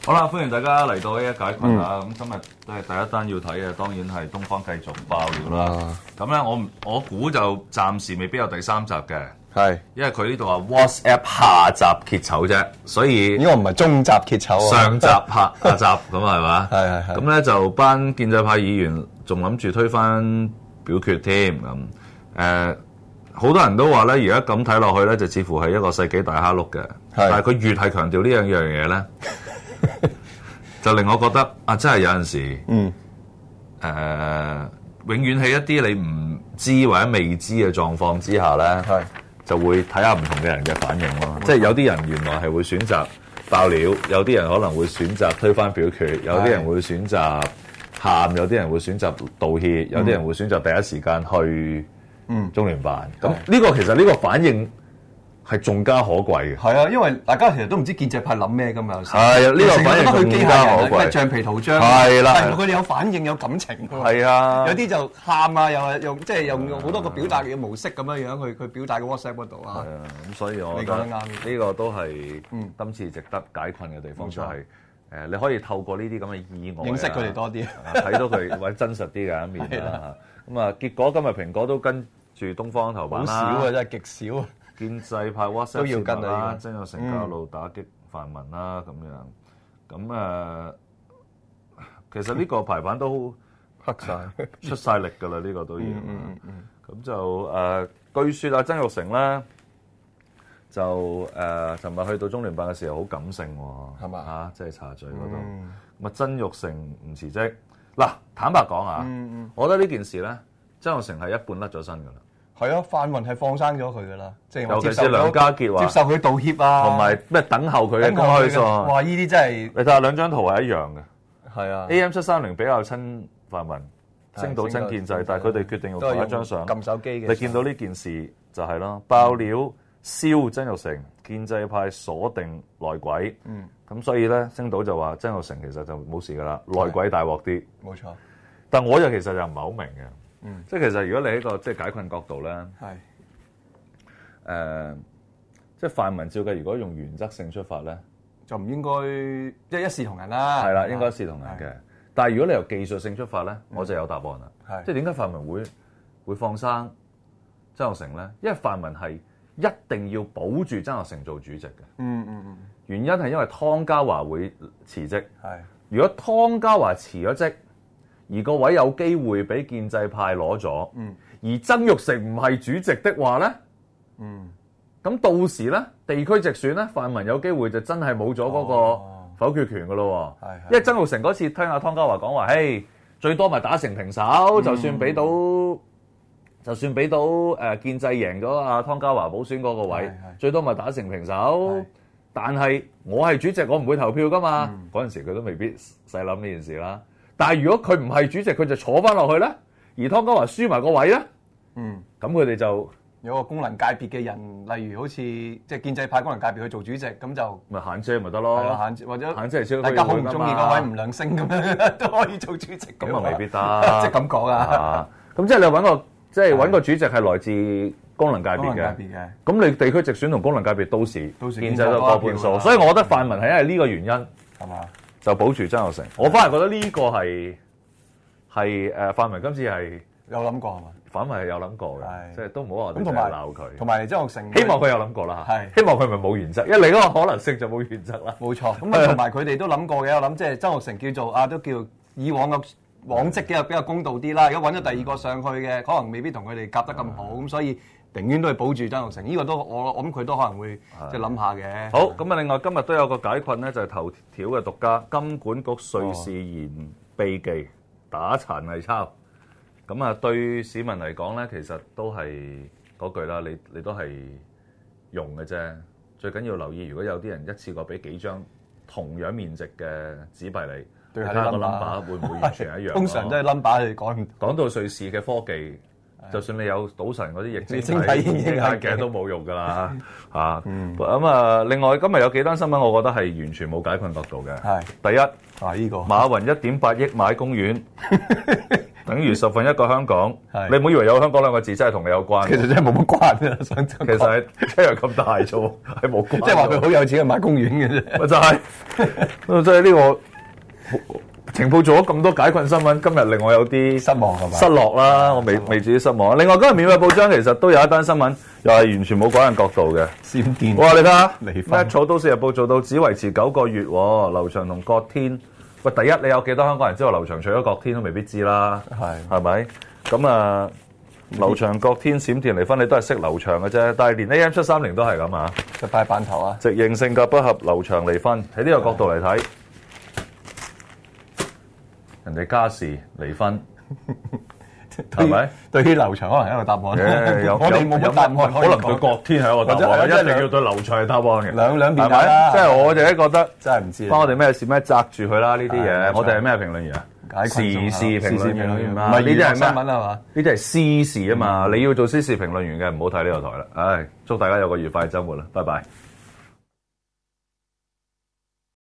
好啦，歡迎大家嚟到一解困啊！咁今日都係第一單要睇嘅，當然係東方繼續爆料啦。咁咧，我估就暫時未必有第三集嘅， 係， 因為佢呢度話 WhatsApp 下集揭醜啫，所以呢個唔係中集揭醜啊， 上集下集咁係嘛？ 係。 咁咧就班建制派議員仲諗住推翻表決添咁好多人都話咧，而家咁睇落去咧，就似乎係一個世紀大蝦碌嘅。但係佢越係強調呢樣嘢咧，就令我覺得啊，真係有陣時，永遠喺一啲你唔知或者未知嘅狀況之下咧，就會睇下唔同嘅人嘅反應咯。即係有啲人原來係會選擇爆料，有啲人可能會選擇推翻表決，有啲人會選擇喊，有啲人會選擇道歉，有啲人會選擇第一時間去中聯辦。咁呢個其實呢個反應係仲加可貴嘅。 係啊，因為大家其實都唔知建制派諗咩㗎嘛。有時係啊，呢個反應更加可貴。 橡皮圖章。 係啦。 但係佢哋有反應有感情㗎嘛。 係啊。 有啲就喊啊，又係用即係用好多個表達嘅模式咁樣樣去表達嘅 WhatsApp 嗰度啊。 係啊，咁所以我覺得呢個都係今次值得解困嘅地方，就係你可以透過呢啲咁嘅意外認識佢哋多啲， 睇到佢或者真實啲嘅一面啦。咁啊，結果今日蘋果都跟住東方頭版啦。 好少啊，真係極少啊。 建制派 WhatsApp 都要跟啦，曾鈺成教路打擊泛民啦，咁樣咁其實呢個排版都黑晒， 出晒力㗎啦，呢個都要。咁就據說啊，曾鈺成咧就尋日去到中聯辦嘅時候好感性喎， 係嘛嚇，即係茶聚嗰度。咁曾鈺成唔辭職嗱，坦白講啊，我覺得呢件事咧，曾鈺成係一半甩咗身㗎啦。 係啊，泛民係放生咗佢噶啦，即係尤其是梁家傑話接受佢道歉啊， 同埋咩等候佢嘅公開信。 哇！呢啲真係你睇下兩張圖係一樣嘅。 係啊 AM730比較親泛民，星島親建制，但係佢哋決定用同一張相。 撳手機嘅。 你見到呢件事就係咯，爆料燒曾鈺成，建制派鎖定內鬼。咁所以咧，星島就話曾鈺成其實就冇事㗎啦，內鬼大鑊啲。 冇錯。 但我就其實就唔係好明嘅。即係其實如果你喺個即係解困角度咧，即係泛民照計，如果用原則性出發咧， 就唔應該即係一視同仁啦。 係啦，應該一視同仁嘅。但係如果你由技術性出發咧，我就有答案啦。即係點解泛民會放生曾鈺成咧？因為泛民係一定要保住曾鈺成做主席嘅。原因係因為湯家驊會辭職。如果湯家驊辭咗職，而個位有機會俾建制派攞咗，而曾鈺成唔係主席的話咧，咁到時咧地區直選咧，泛民有機會就真係冇咗嗰個否決權噶咯。因為曾鈺成嗰次聽阿湯家驊講話，嘿，最多咪打成平手，就算俾到建制贏咗阿湯家驊補選嗰個位，最多咪打成平手。但係我係主席，我唔會投票噶嘛。嗰陣時佢都未必細諗呢件事啦。但係如果佢唔係主席，佢就坐翻落去咧，而湯家驊輸埋個位咧，咁佢哋就有個功能界別嘅人，例如好似即係建制派功能界別去做主席，咁就咪限姐咪得咯， 或者限姐係大家好唔中意嗰位吳亮星咁樣都可以做主席， 咁啊未必得， 即係咁講啊。 咁即係你揾個主席係來自功能界別嘅，咁你地區直選同功能界別到時建制都過半數，所以我覺得泛民係因為呢個原因係嘛？就保住曾鈺成，我反而覺得呢個係泛民今次係有諗過係嘛？ 泛民係有諗過嘅，即係都唔好話咁鬧佢。 同埋曾鈺成， 希望佢有諗過啦嚇，希望佢咪冇原則，因為你嗰個可能性就冇原則啦。 冇錯，咁啊同埋佢哋都諗過嘅，我諗即係曾鈺成叫做都叫以往嘅往績嘅比較公道啲啦。如果揾咗第二個上去嘅，可能未必同佢哋夾得咁好，咁所以寧願都係保住曾鈺成。呢個都我諗佢都可能會即係諗下嘅。 好，咁啊另外今日都有個解困咧，就係頭條嘅獨家金管局瑞士研秘技打殘偽鈔。咁啊對市民嚟講咧，其實都係嗰句啦，你都係用嘅啫。最緊要留意，如果有啲人一次過俾幾張同樣面值嘅紙幣你，睇下個 number 會唔會完全一樣？ 通常都係 number 去講到瑞士嘅科技。就算你有賭神嗰啲液晶體眼鏡都冇用㗎啦嚇。咁啊，另外今日有幾單新聞，我覺得係完全冇解困角度嘅。第一， 呢個馬雲1.8億買公園。第等於1/10香港。 係你唔好以為有香港兩個字真係同你有關。 其實真係冇乜關啊！想其實係一樣咁大啫喎，係冇關。 即係話佢好有錢去買公園嘅啫。 咪就係，即係呢個情報做咗咁多解困新聞，今日令我有啲失望係嘛？ 失落啦，我未至於失望。另外今日免費報章其實都有一單新聞，又係完全冇講人角度嘅。 閃電哇！你睇下， 離婚咩《都市日報》做到只維持9個月喎，劉翔同郭天。喂，第一你有幾多香港人知道劉翔除咗郭天都未必知啦，係咪？咁啊，劉翔、郭天、閃電離婚，你都係識劉翔嘅啫。但係連 AM730都係咁啊， 就拜版頭啊！ 直認性格不合，劉翔離婚。喺呢個角度嚟睇，人哋家事離婚。係咪？ 對於劉翔可能係一個答案。我哋冇乜答案可能對郭天係一個答案，一定要對劉翔係答案嘅。 兩邊係咪？即係我哋覺得真係唔知。 關我哋咩事咩？擲住佢啦！呢啲嘢，我哋係咩評論員啊？時事評論員嘛。呢啲係新聞啊嘛？ 呢啲係私事啊嘛！你要做私事評論員嘅，唔好睇呢個台啦。唉，祝大家有個愉快嘅週末啦！拜拜。